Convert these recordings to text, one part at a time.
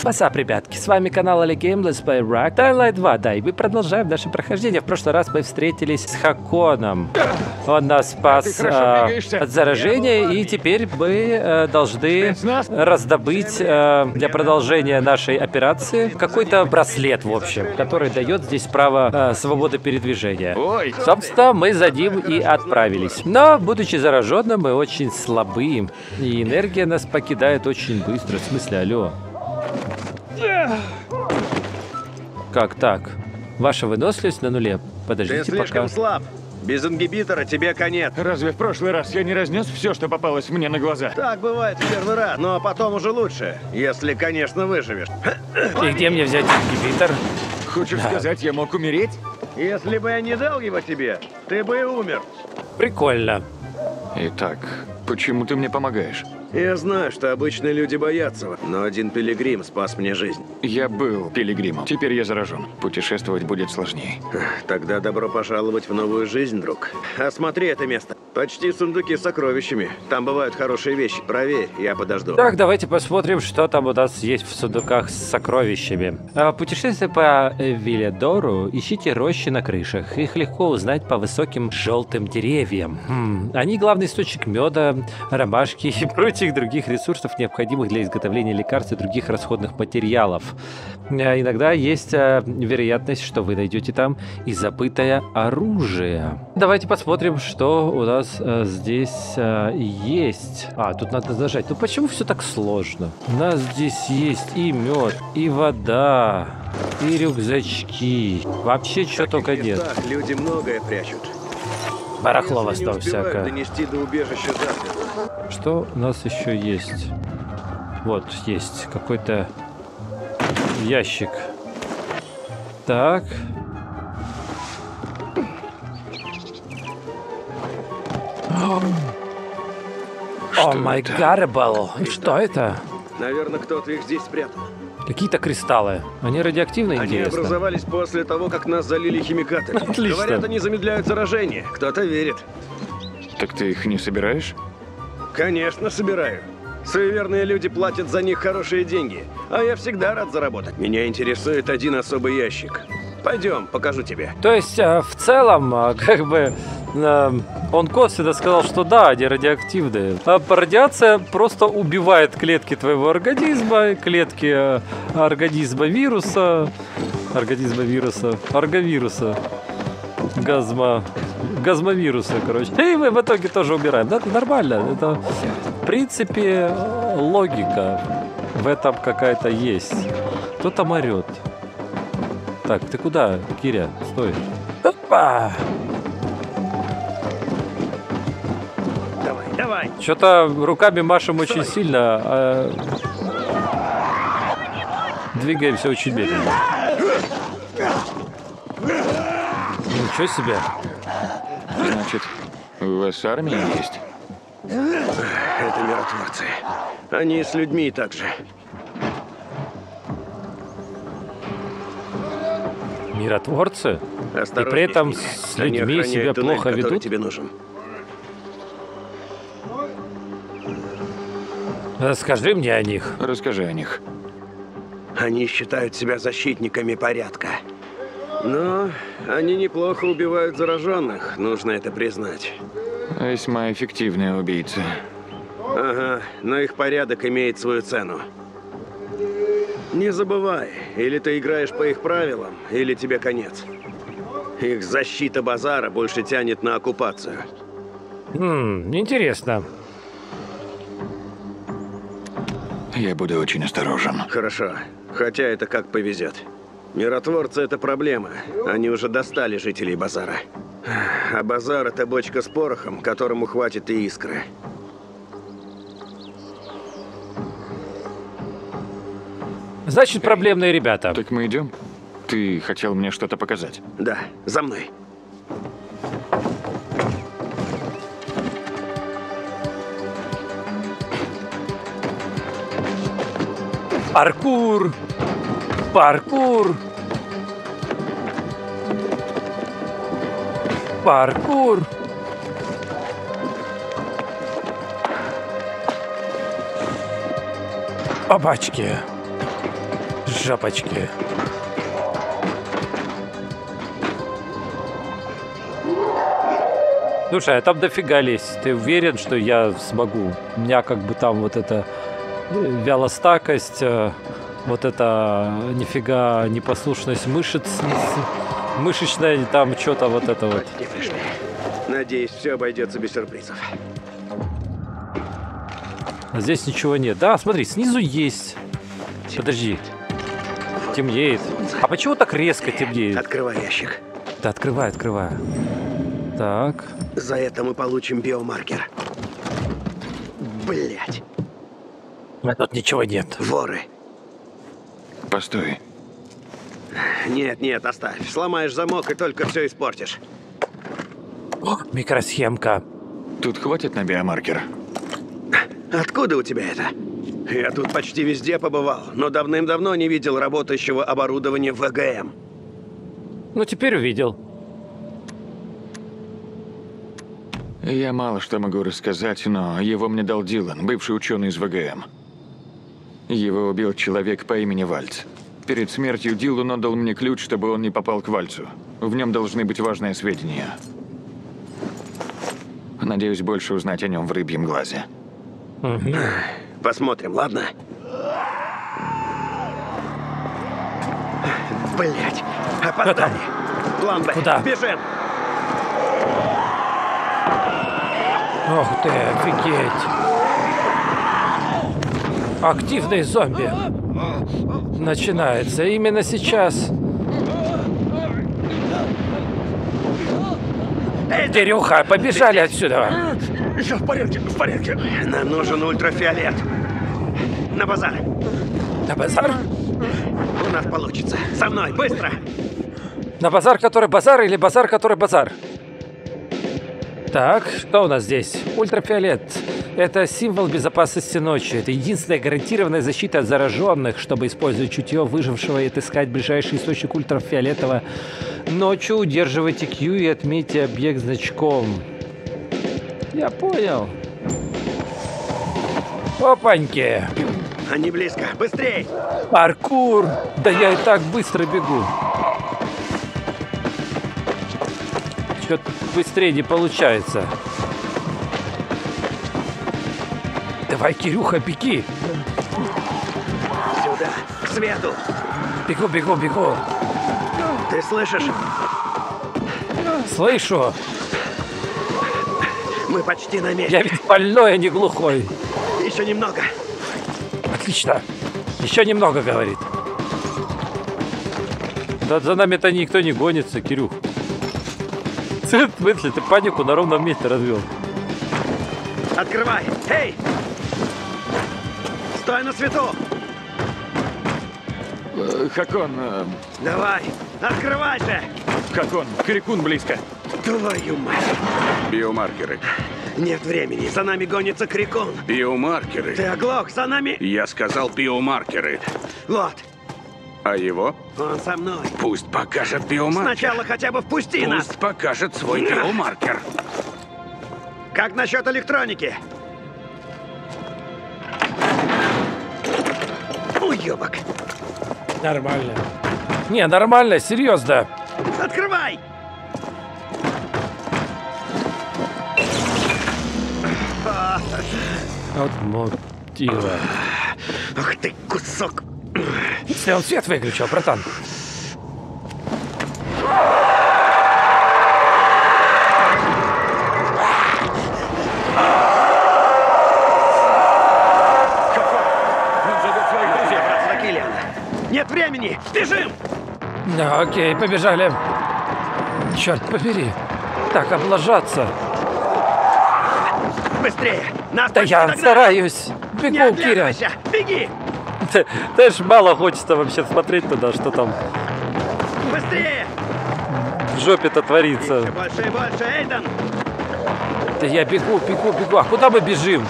What's ребятки, с вами канал Олег Гейм, Let's Play Rock Dying Light 2, да, и мы продолжаем наше прохождение. В прошлый раз мы встретились с Хаконом. Он нас спас от заражения, и теперь мы должны раздобыть для продолжения нашей операции какой-то браслет, в общем, который дает здесь право свободы передвижения. Собственно, мы за ним и отправились. Но, будучи зараженным, мы очень слабы, и энергия нас покидает очень быстро. В смысле, алло. Как так? Ваша выносливость на нуле. Подождите, ты слишком слаб. Без ингибитора тебе конец. Разве в прошлый раз я не разнес все, что попалось мне на глаза? Так бывает в первый раз, но потом уже лучше. Если, конечно, выживешь. И где мне взять ингибитор? Хочешь сказать, я мог умереть? Если бы я не дал его тебе, ты бы и умер. Прикольно. Итак, почему ты мне помогаешь? Я знаю, что обычные люди боятся, но один пилигрим спас мне жизнь. Я был пилигримом. Теперь я заражен. Путешествовать будет сложнее. Тогда добро пожаловать в новую жизнь, друг. Осмотри это место. Почти сундуки с сокровищами. Там бывают хорошие вещи. Проверь, я подожду. Так, давайте посмотрим, что там у нас есть в сундуках с сокровищами. Путешествуя по Вильядору, ищите рощи на крышах. Их легко узнать по высоким желтым деревьям. Они главный источник меда, ромашки и прочих других ресурсов, необходимых для изготовления лекарств и других расходных материалов. Иногда есть вероятность, что вы найдете там и забытое оружие. Давайте посмотрим, что у нас здесь есть. Тут надо нажать. Ну почему все так сложно? У нас здесь есть и мед, и вода, и рюкзачки. Вообще, что только нет. Люди многое прячут. Барахло в основном всякое. Донести до убежища засветло. Что у нас еще есть? Вот, есть какой-то ящик. Так. О май гарбл. Что это? Наверное, кто-то их здесь спрятал. Какие-то кристаллы. Они радиоактивные, Они интересно? образовались после того, как нас залили химикатами. Отлично. Говорят, они замедляют заражение. Кто-то верит. Так ты их не собираешь? Конечно, собираю. Суеверные люди платят за них хорошие деньги, а я всегда рад заработать. Меня интересует один особый ящик. Пойдем, покажу тебе. То есть, в целом, как бы, он косвенно сказал, что да, они радиоактивные. Радиация просто убивает клетки твоего организма, клетки организма вируса, орговируса, газмовируса, короче. И мы в итоге тоже умираем. Да, это нормально. Это, в принципе, логика в этом какая-то есть. Кто там орет? Так, ты куда, Киря? Стой. Опа! Давай. Что-то руками машем очень сильно, а двигаемся очень медленно. Ничего себе. Значит, у вас армия есть? Это миротворцы. Они с людьми так же. Миротворцы? И при этом с людьми себя плохо ведут? Тебе нужен. Расскажи мне о них. Расскажи о них. Они считают себя защитниками порядка. Но они неплохо убивают зараженных, нужно это признать. Весьма эффективные убийцы. Ага, но их порядок имеет свою цену. Не забывай, или ты играешь по их правилам, или тебе конец. Их защита базара больше тянет на оккупацию. Интересно. Я буду очень осторожен. Хорошо, хотя это как повезет. Миротворцы — это проблема. Они уже достали жителей базара. А базар — это бочка с порохом, которому хватит и искры. Значит, проблемные ребята. Так мы идем? Ты хотел мне что-то показать? Да, за мной. Паркур! Паркур! Паркур! Опачки! Жопочки. Слушай, а там дофига лезть. Ты уверен, что я смогу? У меня как бы там вот эта вялостакость, вот эта нифига непослушность мышц, мышечная, там что-то вот это вот. Почти пришли. Надеюсь, все обойдется без сюрпризов. А здесь ничего нет. Да, смотри, снизу есть. Подожди. Темнеет. А почему так резко темнеет? Открывай ящик. Да, открывай. Так. За это мы получим биомаркер. Блять, А тут ничего нет. воры. Постой. Нет, оставь. Сломаешь замок и только все испортишь. О, микросхемка. Тут хватит на биомаркер? Откуда у тебя это? Я тут почти везде побывал, но давным-давно не видел работающего оборудования в ВГМ. Ну, теперь увидел. Я мало что могу рассказать, но его мне дал Дилан, бывший ученый из ВГМ. Его убил человек по имени Вальц. Перед смертью Дилан отдал мне ключ, чтобы он не попал к Вальцу. В нем должны быть важные сведения. Надеюсь, больше узнать о нем в рыбьем глазе. Посмотрим, ладно? Блять, опоздали. План Б. Куда? Бежим. Ох ты, офигеть. Активный зомби. Начинается именно сейчас. Кирюха, побежали отсюда. Все в порядке, в порядке. Нам нужен ультрафиолет. На базар. На базар? У нас получится. Со мной, быстро. На базар, который базар, или базар, который базар? Так, что у нас здесь? Ультрафиолет. Это символ безопасности ночи. Это единственная гарантированная защита от зараженных, чтобы использовать чутье выжившего и отыскать ближайший источник ультрафиолетового. Ночью удерживайте Q и отметьте объект значком. Я понял. Опаньки. Они близко. Быстрей. Паркур. Да я и так быстро бегу. Что-то быстрее не получается. Давай, Кирюха, беги. Сюда, к свету. Бегу. Ты слышишь? Слышу. Мы почти на месте. Я ведь больной, а не глухой. Еще немного. Отлично. Еще немного, говорит. Да за нами-то никто не гонится, Кирюх. В смысле, ты панику на ровном месте развел. Открывай. Эй! Стой на свету. Хакон, Давай, открывай же. Хакон, Крикун близко. Твою мать. Биомаркеры. Нет времени. За нами гонится Крикун. Биомаркеры. Ты оглох, за нами. Я сказал биомаркеры. Вот, А его? он со мной. Пусть покажет биомаркер. Сначала хотя бы впусти нас. Пусть покажет свой биомаркер. Как насчет электроники? Уебок. Нормально. Не, нормально, серьезно. Открывай! Вот мотива. Ах ты, кусок. Если он свет выключил, братан. Добраться до Киллиана. Нет времени! Бежим! Да, окей, побежали. Черт побери. Так, облажаться. Быстрее! Нас Да почти я догнали. стараюсь. Не Бегу, Киря. оглядывайся! Беги! Ты ж мало хочется вообще смотреть туда, что там Быстрее! в жопе-то творится. Все больше и больше, Эйден! Да я бегу. А куда мы бежим?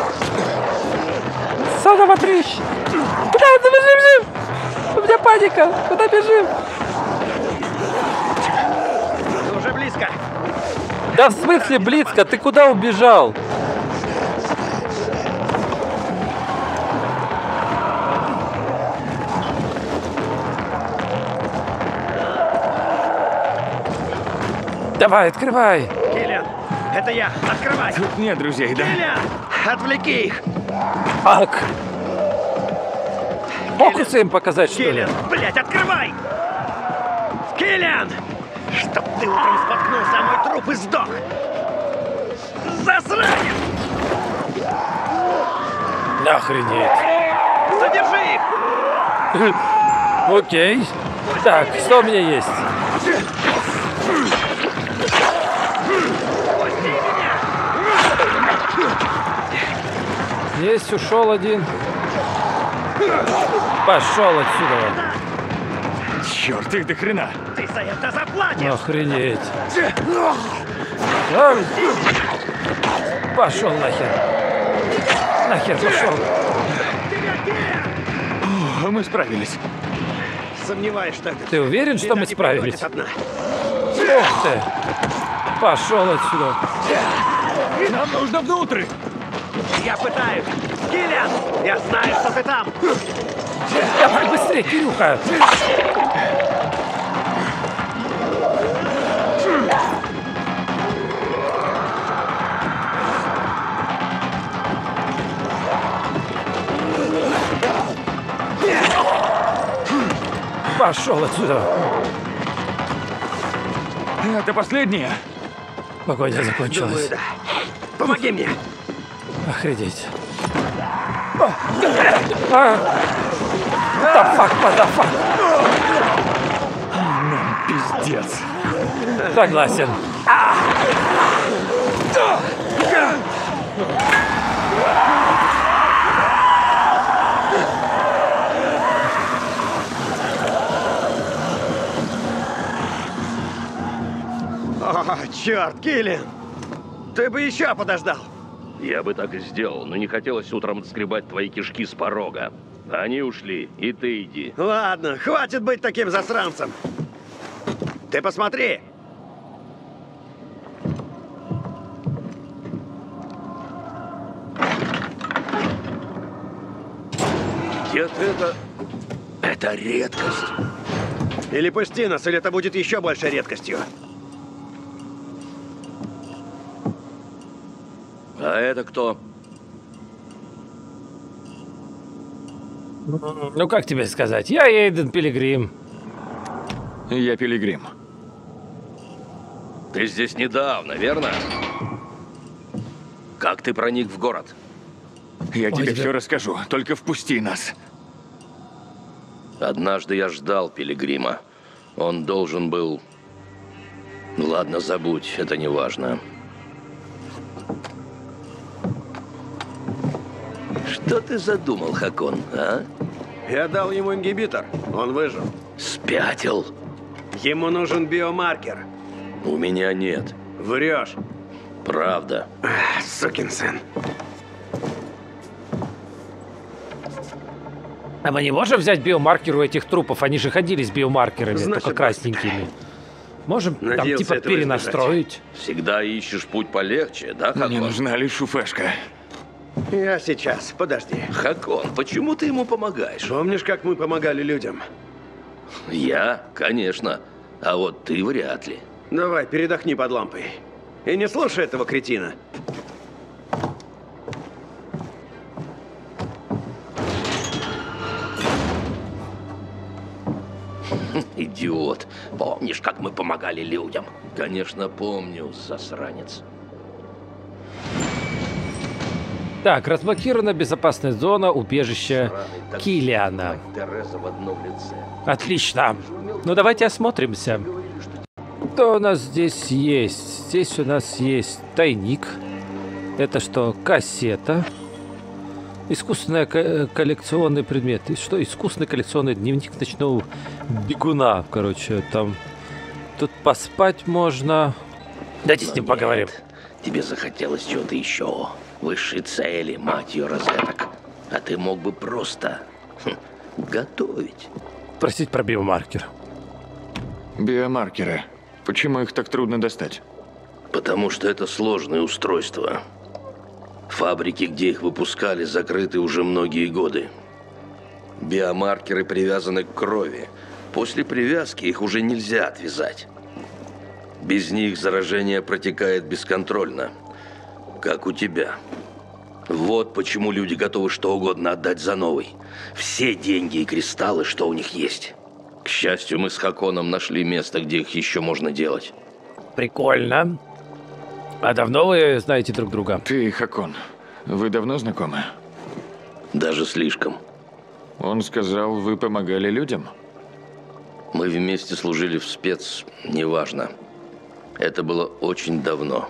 Санова трещ! Куда мы бежим? У меня паника! Куда бежим? Мы уже близко! Да в смысле близко? Ты куда убежал? Давай, открывай. Киллиан, это я. Открывай. Тут нет друзей, да? Киллиан, отвлеки их. Ак. Фокусы им показать, что ли? Киллиан, блядь, открывай. Киллиан, чтоб ты утром споткнулся о мой труп и сдох. Засранец! Охренеть. Задержи их! Окей. Так, что у меня есть? Пусти меня! Есть, ушел один. Пошел отсюда. Черт, их до хрена. Ты за это заплатишь! Охренеть. А? Пошел нахер. Нахер пошел. О, мы справились. Сомневаюсь, что это... Ты уверен, что Беда мы не справились? проходит одна. Ух ты. Пошел отсюда. Нам нужно внутрь. Я пытаюсь! Киллиан, я знаю, что ты там! Давай быстрее, Кирюха. Пошел отсюда. Это последнее. Погода закончилась. Думаю, да. Помоги мне! Охренеть. Да фак, мазафак. Пиздец. Согласен. О, черт, Киллиан! Ты бы еще подождал! Я бы так и сделал, но не хотелось утром отскребать твои кишки с порога. Они ушли, и ты иди. Ладно, хватит быть таким засранцем! Ты посмотри! Нет, это редкость. Или пусти нас, или это будет еще большей редкостью. А это кто? Ну, как тебе сказать? Я Эйден Пилигрим. Я Пилигрим. Ты здесь недавно, верно? Как ты проник в город? Я тебе тебе- все расскажу, только впусти нас. Однажды я ждал Пилигрима. Он должен был... Ладно, забудь, это не важно. Что ты задумал, Хакон, а? Я дал ему ингибитор. Он выжил. Спятил? Ему нужен биомаркер. У меня нет. Врешь. Правда. Сукин сын. А мы не можем взять биомаркер у этих трупов? Они же ходили с биомаркерами, Значит, только красненькими. Можем там Надеялся типа этого перенастроить? Всегда ищешь путь полегче, да, Хакон? Мне нужна лишь шуфешка. Я сейчас, подожди. Хакон, почему ты ему помогаешь? Помнишь, как мы помогали людям? Я? Конечно. А вот ты вряд ли. Давай, передохни под лампой. И не слушай этого кретина. Идиот. Помнишь, как мы помогали людям? Конечно, помню, засранец. Так, разблокирована безопасная зона убежища Киллиана. Тереза в одном лице. Отлично. Ну давайте осмотримся. Что у нас здесь есть? Здесь у нас есть тайник. Это что? Кассета. Искусственный коллекционный предмет. И что? Искусственный коллекционный дневник ночного бегуна. Короче, там... Тут поспать можно. Давайте с ним поговорим. Нет, тебе захотелось чего-то еще. Высшей цели, мать ее, розеток. А ты мог бы просто готовить. Спросить про биомаркер. Биомаркеры. Почему их так трудно достать? Потому что это сложное устройство. Фабрики, где их выпускали, закрыты уже многие годы. Биомаркеры привязаны к крови. После привязки их уже нельзя отвязать. Без них заражение протекает бесконтрольно, как у тебя. Вот почему люди готовы что угодно отдать за новый. Все деньги и кристаллы, что у них есть. К счастью, мы с Хаконом нашли место, где их еще можно делать. Прикольно. А давно вы знаете друг друга? Ты и Хакон, вы давно знакомы? Даже слишком. Он сказал, вы помогали людям? Мы вместе служили в спец, неважно. Это было очень давно.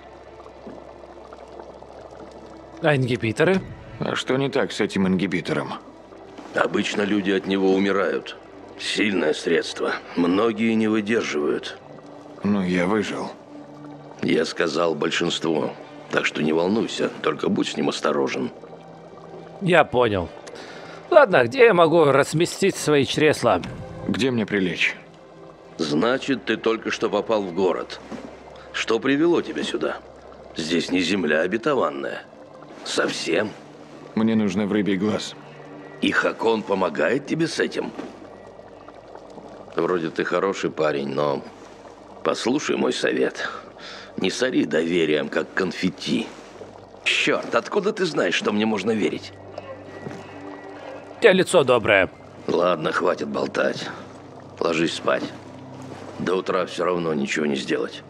А ингибиторы? А что не так с этим ингибитором? Обычно люди от него умирают. Сильное средство. Многие не выдерживают. Ну, я выжил. Я сказал большинству. Так что не волнуйся, только будь с ним осторожен. Я понял. Ладно, где я могу разместить свои чресла? Где мне прилечь? Значит, ты только что попал в город. Что привело тебя сюда? Здесь не земля обетованная. Совсем. Мне нужно в рыбий глаз. И Хакон помогает тебе с этим? Вроде ты хороший парень, но послушай мой совет. Не сори доверием, как конфетти. Черт, откуда ты знаешь, что мне можно верить? У тебя лицо доброе. Ладно, хватит болтать. Ложись спать. До утра все равно ничего не сделать.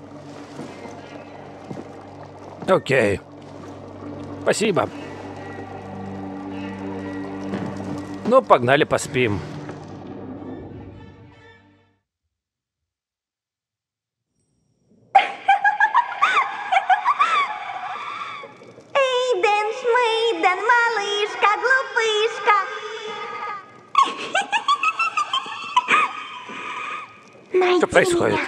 Окей. Спасибо. Ну, погнали поспим. Эйден, Шмейден, малышка, глупышка. Что происходит?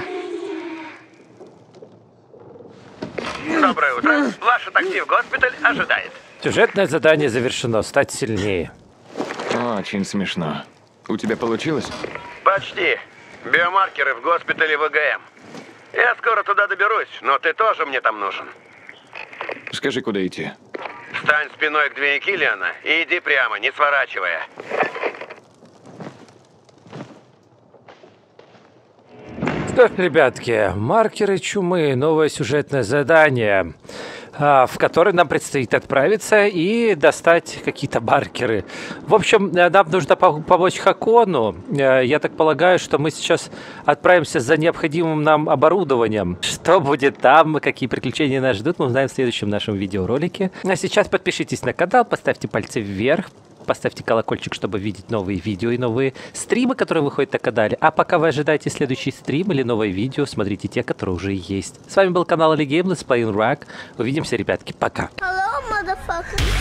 Доброе утро. Ваше такси в госпиталь ожидает. Сюжетное задание завершено. Стать сильнее. Очень смешно. У тебя получилось? Почти. Биомаркеры в госпитале ВГМ. Я скоро туда доберусь, но ты тоже мне там нужен. Скажи, куда идти? Встань спиной к двери Киллиана и иди прямо, не сворачивая. Что ж, ребятки, маркеры чумы, новое сюжетное задание, в которое нам предстоит отправиться и достать какие-то маркеры. В общем, нам нужно помочь Хакону. Я так полагаю, что мы сейчас отправимся за необходимым нам оборудованием. Что будет там, какие приключения нас ждут, мы узнаем в следующем нашем видеоролике. А сейчас подпишитесь на канал, поставьте пальцы вверх. Поставьте колокольчик, чтобы видеть новые видео и новые стримы, которые выходят на канале. А пока вы ожидаете следующий стрим или новое видео, смотрите те, которые уже есть. С вами был канал Ali Game, Let's Play in Rock. Увидимся, ребятки. Пока. Hello, motherfucker.